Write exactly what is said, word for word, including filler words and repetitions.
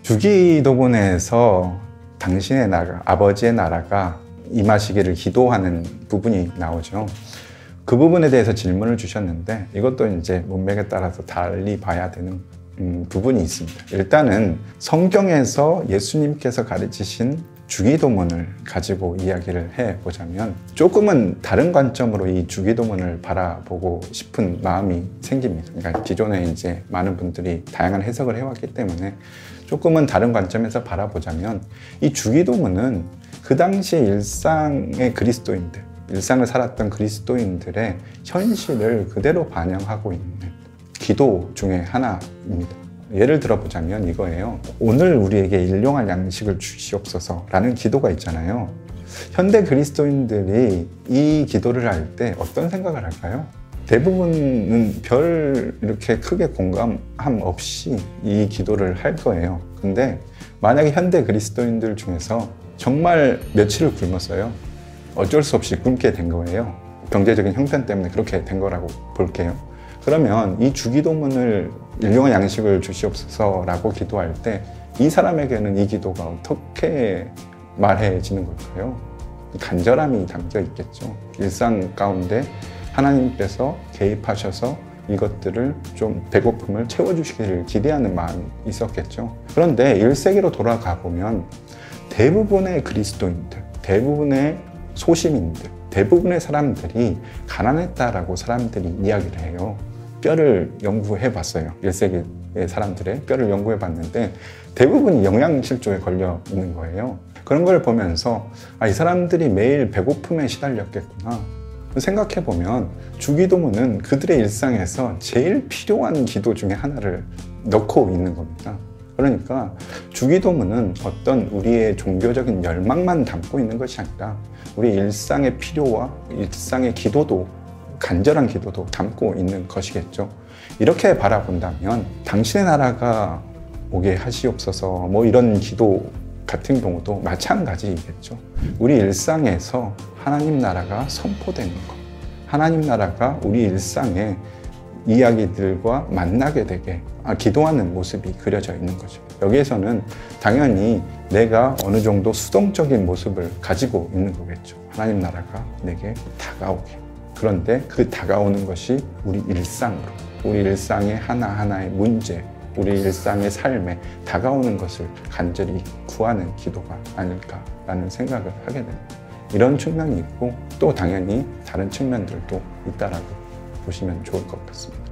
주기도문에서 당신의 나라, 아버지의 나라가 임하시기를 기도하는 부분이 나오죠. 그 부분에 대해서 질문을 주셨는데 이것도 이제 문맥에 따라서 달리 봐야 되는 음, 부분이 있습니다. 일단은 성경에서 예수님께서 가르치신 주기도문을 가지고 이야기를 해보자면 조금은 다른 관점으로 이 주기도문을 바라보고 싶은 마음이 생깁니다. 그러니까 기존에 이제 많은 분들이 다양한 해석을 해왔기 때문에 조금은 다른 관점에서 바라보자면 이 주기도문은 그 당시의 일상의 그리스도인들, 일상을 살았던 그리스도인들의 현실을 그대로 반영하고 있는 기도 중에 하나입니다. 예를 들어보자면 이거예요. 오늘 우리에게 일용할 양식을 주시옵소서 라는 기도가 있잖아요. 현대 그리스도인들이 이 기도를 할 때 어떤 생각을 할까요? 대부분은 별 이렇게 크게 공감함 없이 이 기도를 할 거예요. 근데 만약에 현대 그리스도인들 중에서 정말 며칠을 굶었어요. 어쩔 수 없이 굶게 된 거예요. 경제적인 형편 때문에 그렇게 된 거라고 볼게요. 그러면 이 주기도문을 일용할 양식을 주시옵소서라고 기도할 때 이 사람에게는 이 기도가 어떻게 말해지는 걸까요? 간절함이 담겨 있겠죠. 일상 가운데 하나님께서 개입하셔서 이것들을 좀 배고픔을 채워주시기를 기대하는 마음이 있었겠죠. 그런데 일 세기로 돌아가 보면 대부분의 그리스도인들, 대부분의 소시민들, 대부분의 사람들이 가난했다라고 사람들이 이야기를 해요. 뼈를 연구해 봤어요. 일 세기의 사람들의 뼈를 연구해 봤는데 대부분이 영양실조에 걸려 있는 거예요. 그런 걸 보면서 아, 이 사람들이 매일 배고픔에 시달렸겠구나 생각해 보면 주기도문은 그들의 일상에서 제일 필요한 기도 중에 하나를 넣고 있는 겁니다. 그러니까 주기도문은 어떤 우리의 종교적인 열망만 담고 있는 것이 아니라 우리 일상의 필요와 일상의 기도도, 간절한 기도도 담고 있는 것이겠죠. 이렇게 바라본다면 당신의 나라가 오게 하시옵소서 뭐 이런 기도 같은 경우도 마찬가지이겠죠. 우리 일상에서 하나님 나라가 선포되는 것, 하나님 나라가 우리 일상에 이야기들과 만나게 되게 기도하는 모습이 그려져 있는 거죠. 여기에서는 당연히 내가 어느 정도 수동적인 모습을 가지고 있는 거겠죠. 하나님 나라가 내게 다가오게. 그런데 그 다가오는 것이 우리 일상으로, 우리 일상의 하나하나의 문제, 우리 일상의 삶에 다가오는 것을 간절히 구하는 기도가 아닐까라는 생각을 하게 됩니다. 이런 측면이 있고 또 당연히 다른 측면들도 있다라고 보시면 좋을 것 같습니다.